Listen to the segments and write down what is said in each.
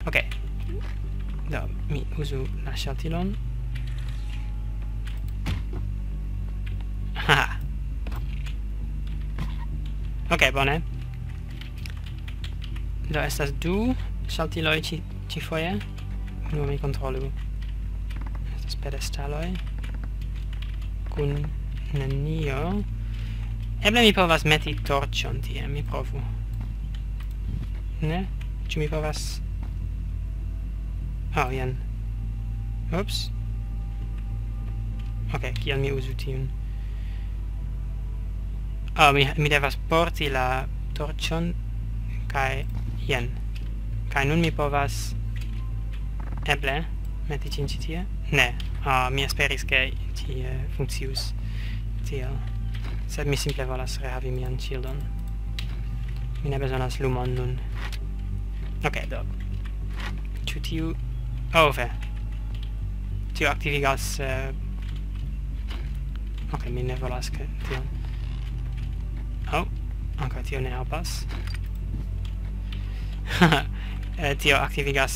Ok. Do, mi uzu la ŝaltilon. Haha. Ok, bone. Do, estas du ŝaltiloj ĉi-foje. Nur mi kontrolu. Estas pedestaloj. Kun nenio. Eble mi povas meti torĉon tie, mi provu. Ne? Ĉu mi povas... Oh, jen. Ups. Ok, kiel mi uzu tiun? Oh, mi devas porti la torĉon, kaj jen. Kaj nun mi povas eble meti ĝin ĉi tie? Ne. Ah, mi esperis ke tie funkcius tiel. Sed mi simple volas rehavi mian ŝildon. Mi ne bezonas lumon nun. Ok, do. Ĉu tiu... Oh, ve. Tio aktivigas... Ok, mi ne volas ke tion. Oh, ankaŭ tio ne helpas. Tio aktivigas...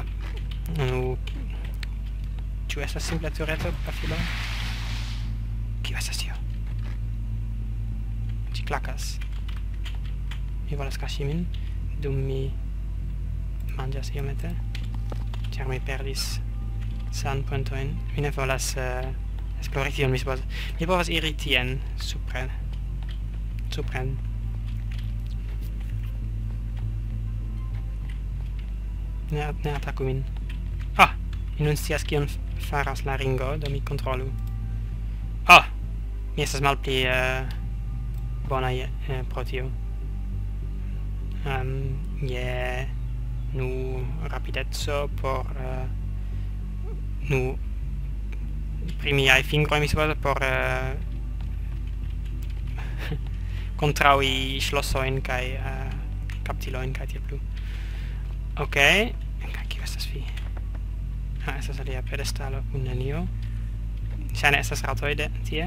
Ĉu estas simple tureto, pafilo? Kio estas tio? Ĝi klakas. Mi volas kaŝi min, dum mi manĝas iomete. Ĉar mi perdis sanpuntojn. Mi ne volas esplori tion, mi supozas. Mi povas iri tien, supren. Supren. Ne ataku min. Ah! Mi nun scias kion faras la ringo, do mi kontrolu. Ah! Mi estas malpli bona pro tio. Nu rapidezzo por nu pri miaj fingroj, mi supozas, por kontraŭi ŝlosojn kaj kaptilojn kaj tiel plu. Ok. Kaj kio estas vi? Ah, estas alia pedestalo kun nenio. Ŝajne estas ratoj tie.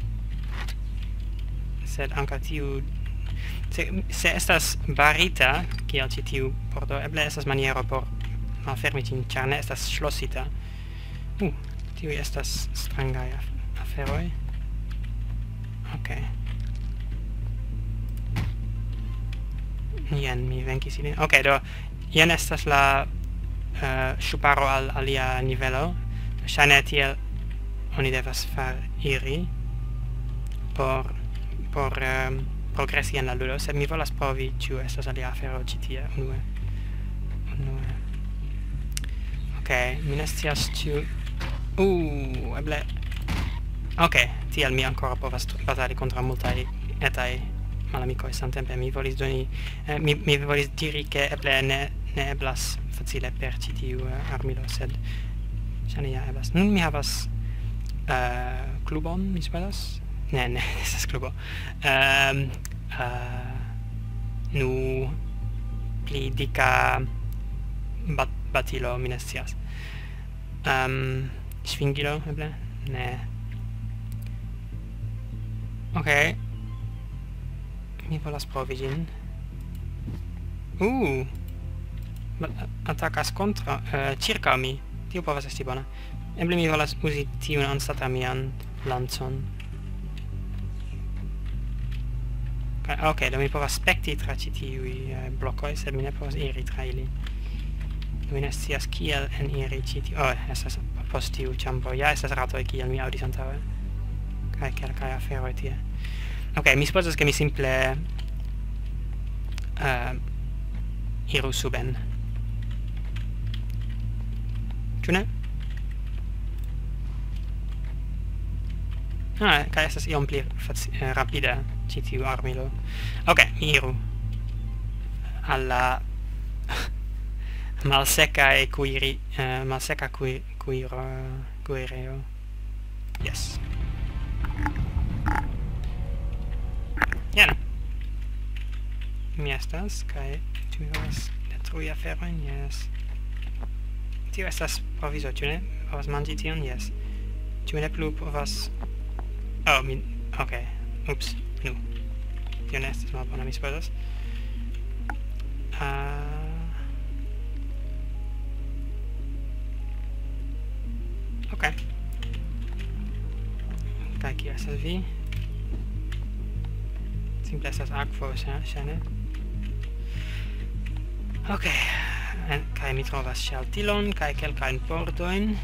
Sed ankaŭ tiu... Se estas barita, kiel ĉi tiu pordo, eble estas maniero por malfermi ĝin, ĉar ne estas ŝlosita. Tiuj estas strangaj aferoj. Ok. Jen, mi venkis ilin. Ok, do, jen estas la ŝuparo al alia nivelo. Ŝajne tiel oni devas iri por progresi en la ludo, sed mi volas provi ĉu estas alia afero ĉi tie unue. Ok, mi ne scias ĉu... eble... Ok, tiel mi ancora povas batali kontraŭ multaj etaj malamikoj samtempe. Mi volis doni... mi volis diri ke eble ne eblas facile per ĉi tiu armilo, sed ŝajne ja eblas. Nun mi havas klubon, mi supozas? Ne, estas klubo. Nu pli dika batilo, mi ne scias. Ŝvingilo, eble? Ne. Ok. Mi volas provi ĝin. Atakas kontraŭ... ĉirkaŭ mi. Tio povas esti bona. Eble mi volas uzi tiun anstataŭ mian lancon. Ok, do mi povas spekti tra ĉi tiuj blokoj, sed mi ne povas iri tra ili. Mi ne scias kiel eniri ĉi tiu... Oh, estas post tiu ĉambro. Ja estas ratoj, kiel mi aŭdis antaŭe. Kaj kelkaj aferoj tie. Ok, mi supozas ke mi simple iru suben. Ĉu ne? Ah, kaj estas iom pli rapida ĉi tiu armilo. Ok, mi iru al la malseka kuirejo. Yes. Jen. Mi estas, kaj ĉu mi volas detrui aferojn? Yes. Tio estas provizo, ĉu ne? Mi povas manĝi tion? Yes. Ĉu mi ne plu povas... Oh, ok. Ups. Nu. Tio ne estas malbona, mi supozas. Ok. Kaj kio estas vi? Simple estas akvo, ŝajne. Ok. Kaj mi trovas ŝaltilon, kaj kelkajn pordojn.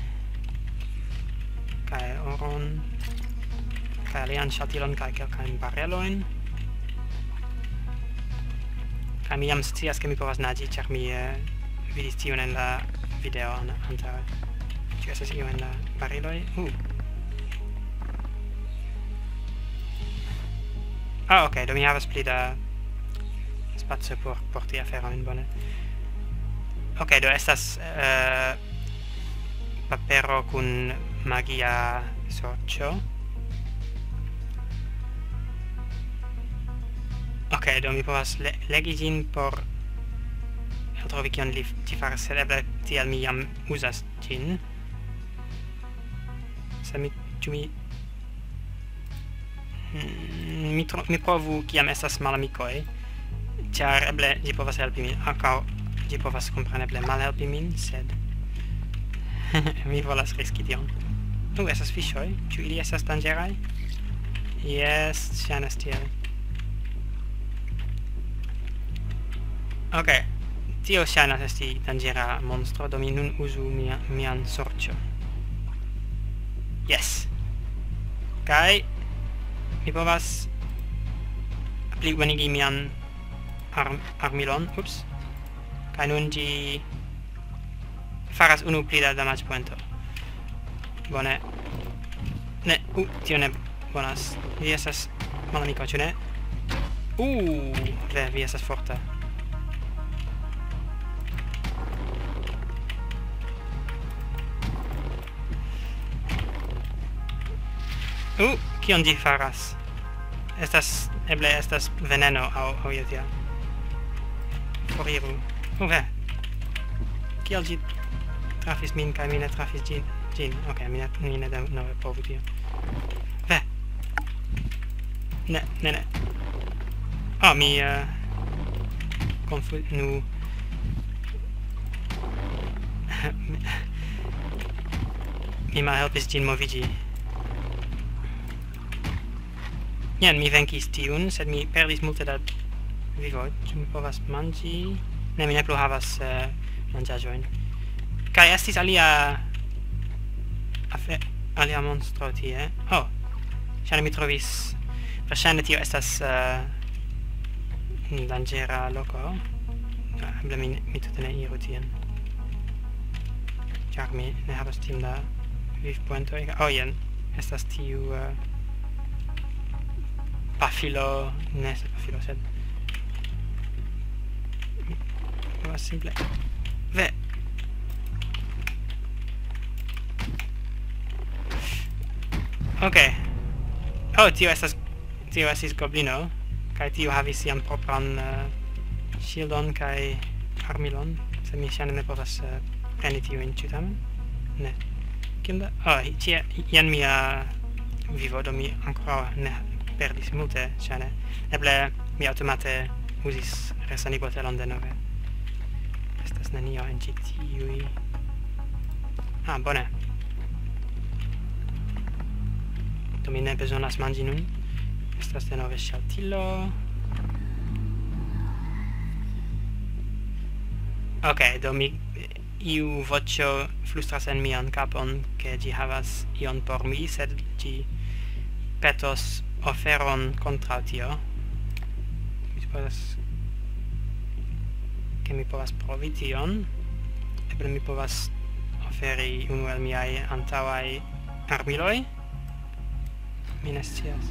Kaj oron. Kaj alian ŝaltilon, kaj kelkajn barelojn. Kaj mi jam scias, ke mi povas naĝi, ĉar mi vidis tion en la video antaŭe. Ĉu estas io en la bareloj? Ok, do mi havas pli da spaco por porti aferojn, bone. Ok, do estas papero kun magia sorĉo. Ok, do mi povas legi ĝin por eltrovi kion li faras, sed eble tial mi jam uzas ĝin. Se mi... ĉu mi... mi provu kiam estas malamikoj, ĉar eble ĝi povas helpi min, ankaŭ ĝi povas kompreneble malhelpi min, sed mi volas riski tion. Estas fiŝoj. Ĉu ili estas danĝeraj? Jes, ŝajnas tiel. Ok, tio ŝajnas esti danĝera monstro, do mi nun uzu mian sorĉo. Yes. Kaj mi povas plibuenigi mian armilon. Ups. Kaj nun ĝi faras unu pli da damaĝpoento. Bone. Ne, tio ne bonas. Vi estas malamiko, ĉu ne? Ve, vi estas forta. Kion ĝi faras? Eble estas veneno aŭ io tia. Foriru. Ve. Kiel ĝi trafis min kaj mi ne trafis ĝin? Ok, mi ne denove provu tion. Ve. Ne. Mi nu... mi malhelpis ĝin moviĝi. Jen, mi venkis tiun, sed mi perdis multe da vivoj. Ĉu mi povas manĝi? Ne, mi ne plu havas manĝaĵojn. Kaj estis alia monstro tie. Ŝajne mi trovis... Verŝajne tio estas danĝera loko. Eble mi tute ne iru tien. Ĉar mi ne havas tiom da vivpoentoj. Jen, estas tiu... pafilo... Ne estas pafilo, sed... mi povas simple... Ve! Ok. Tio estis goblino, kaj tio havis sian propran ŝildon kaj armilon, sed mi ŝajne ne povas preni tiujn, ĉu tamen? Ne. Kiom da... jen mia vivo, do mi ankoraŭ ne perdis multe, ŝajne. Eble mi aŭtomate uzis resanigotelon denove. Estas nenio en ĉi tiuj... bone. Do mi ne bezonas manĝi nun. Estas denove ŝaltilo. Ok, do iu voĉo flustras en mian kapon, ke ĝi havas ion por mi, sed ĝi petos oferon kontraŭ tio. Mi supozas, ke mi povas provi tion. Eble mi povas oferi unu el miaj antaŭaj armiloj. Mi ne scias.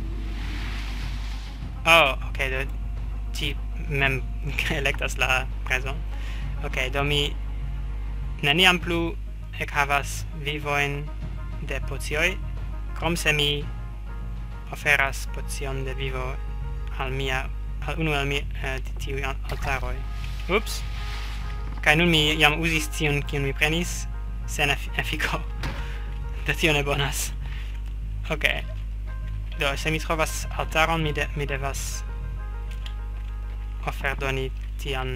Ok, do ĝi mem elektas la prezon. Ok, do mi neniam plu ekhavas vivojn de pocioj, krom se mi oferas pocion de vivo al unu el tiuj altaroj. Ups! Kaj nun mi jam uzis tion kiun mi prenis, sen efiko. Do tio ne bonas. Ok. Do, se mi trovas altaron, mi devas oferdoni tian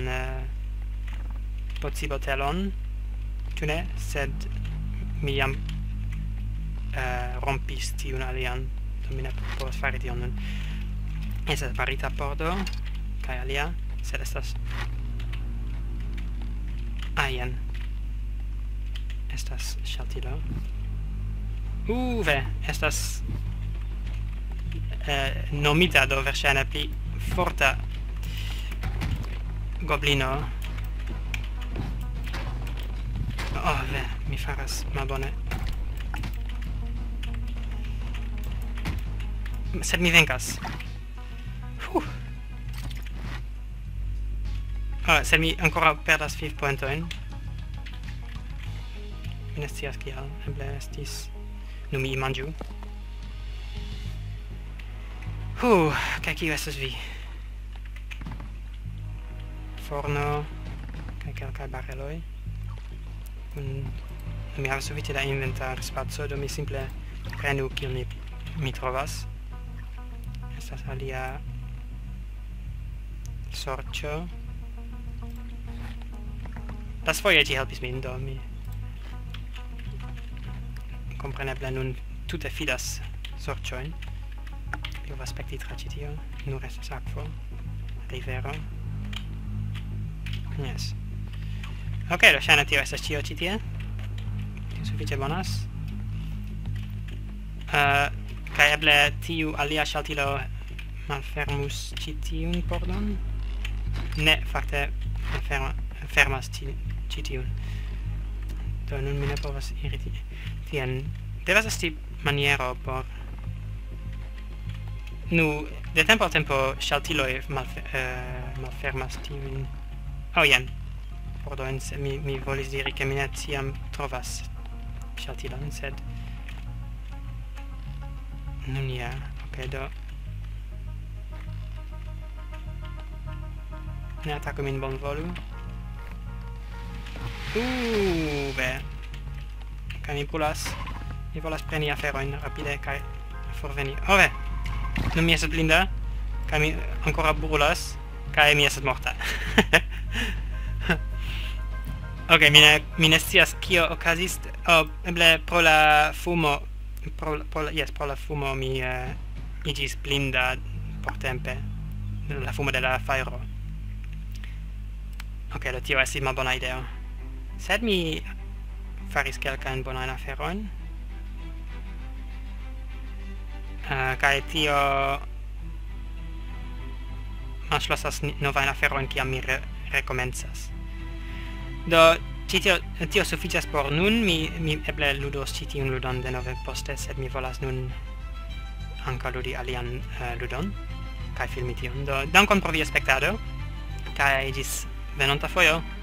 pocibotelon, ĉu ne? Sed mi jam rompis tiun alian, do mi ne povas fari tion nun. Estas barita pordo, kai alia, sed estas... jen. Estas ŝaltilo. Ve, estas... nomita do verŝajne pli forta goblino. Ve, mi faras malbone. Sed mi venkas. Sed mi ancora perdas 5 pointoin. Mi ne scias kial, eble estis... Nu mi manĝu. Kaj kio estas vi? Forno kaj kelkaj bareloj. Mi havas sufiĉe da inventar spaco, do mi simple prenu kion mi trovas. Estas alia sorĉo. Lasfoje ĝi helpis min, do mi kompreneble nun tute fidas sorĉojn. Mi povas spekti tra ĉi tio. Nur estas akvo, rivero. Yes. Ok, do ŝajne tio estas ĉio ĉi tie. Tio sufiĉe bonas. Kaj eble tiu alia ŝaltilo malfermus ĉi tiun pordon? Ne, fakte fermas ĉi tiun. Do nun mi ne povas iri tien. Devas esti maniero por... Nu, de tempo al tempo ŝaltiloj malfermas tiujn... jen. Pordojn, mi volis diri ke mi ne tiam trovas ŝaltilon, sed... Nun ja, ok, do... Ne ataku min bonvolu. Ve. Kaj mi pulas. Mi volas preni aferojn rapide kaj forveni. Ve! Nun mi estas blinda. Kaj mi ancora brulas. Kaj mi estas morta. Ok, mi ne scias kio okazis. Eble pro la fumo... Pro la fumo mi iĝis blinda portempe. La fumo de la fajro. Ok, do tio estis malbona ideo. Sed mi faris kelkajn bonajn aferojn. Kaj tio malŝlosas novajn aferojn kiam mi rekomencas. Do tio sufiĉas por nun. Mi eble ludos ĉi tiun ludon denove poste, sed mi volas nun ankaŭ ludi alian ludon kaj filmi tion. Do dankon por via spektado kaj ĝis venonta fojo.